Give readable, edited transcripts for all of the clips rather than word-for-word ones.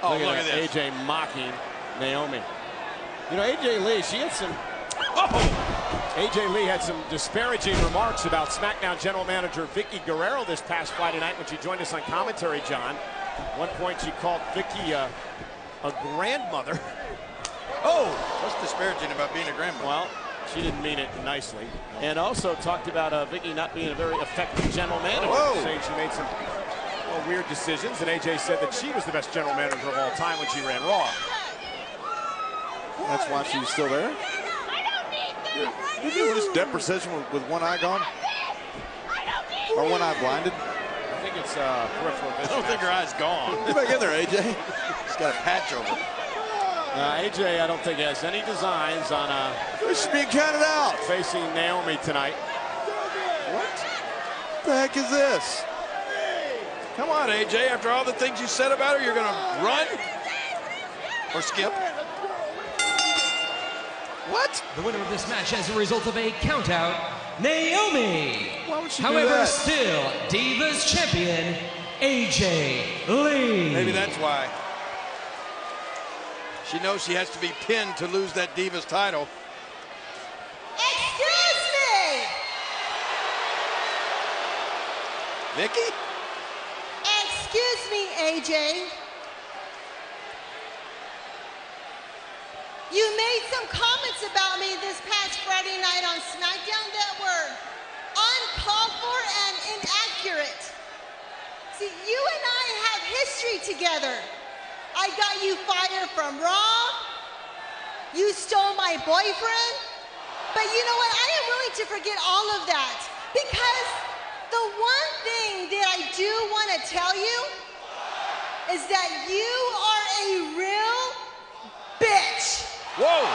Oh, look at this. AJ mocking Naomi. You know, AJ Lee, she had some... Oh! AJ Lee had some disparaging remarks about SmackDown General Manager Vicky Guerrero this past Friday night when she joined us on commentary, John. At one point, she called Vicky a grandmother. Oh! What's disparaging about being a grandmother? Well, she didn't mean it nicely. And also talked about Vicky not being a very effective general manager, saying she made some weird decisions. And AJ said that she was the best general manager of all time when she ran Raw. That's why she's still there? Did you lose depth perception with one eye gone? Or one eye blinded? I think it's peripheral vision. I don't think her eye's gone. Get back in there, AJ. She's got a patch over it. AJ, I don't think has any designs on She's being counted out. facing Naomi tonight. What the heck is this? Come on, AJ. After all the things you said about her, you're going to run? Or skip? What? The winner of this match as a result of a countout, Naomi. Why would she However, do that? still Divas champion, AJ Lee. Maybe that's why. She knows she has to be pinned to lose that Divas title. Excuse me! Vicky? Excuse me, AJ. You made some comments about me this past Friday night on SmackDown that were uncalled for and inaccurate. See, you and I have history together. I got you fired from Raw. You stole my boyfriend. But you know what? I am willing to forget all of that because the one thing that I do want to tell you is that you are a real bitch. Whoa!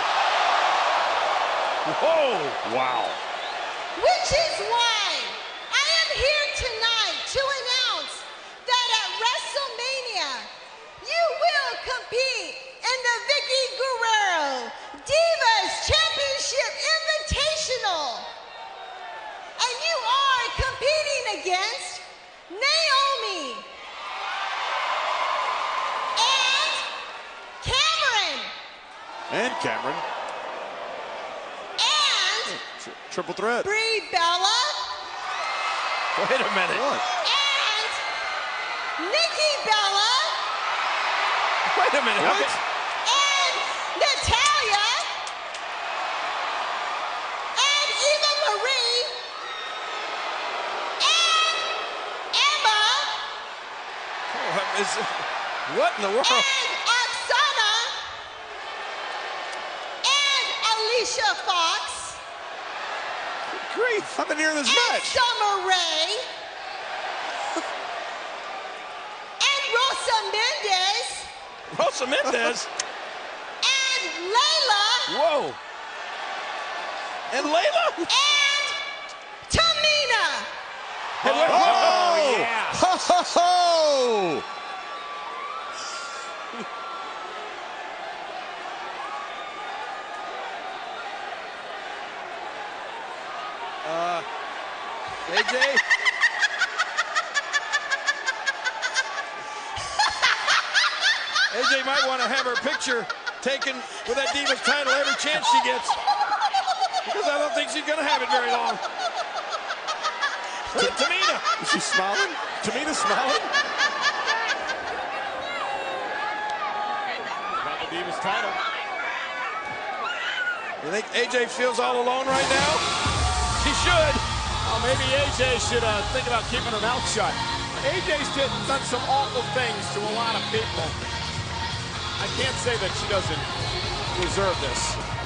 Whoa! Wow. Which is why I am here tonight to announce that at WrestleMania, you will compete in the Vicky Guerrero Divas Championship Invitational. And you are competing against Naomi and Cameron. And Cameron. And Triple threat. Brie Bella. Wait a minute. What? And Nikki Bella. Wait a minute. What? And Natalia. And Eva Marie. And Emma. What in the world? And Oksana. And Alicia Fox. Grief. I've been hearing this And match. Summer Rae. And Rosa Mendez. Rosa Mendez. And Layla. Whoa. And Layla? And Tamina. Oh, yeah. Ho, ho, ho. AJ? AJ might want to have her picture taken with that Divas title every chance she gets. Because I don't think she's going to have it very long. Tamina. Is she smiling? Tamina's smiling? Got the Divas title. You think AJ feels all alone right now? She should. Well, maybe AJ should think about keeping her mouth shut. AJ's done some awful things to a lot of people. I can't say that she doesn't deserve this.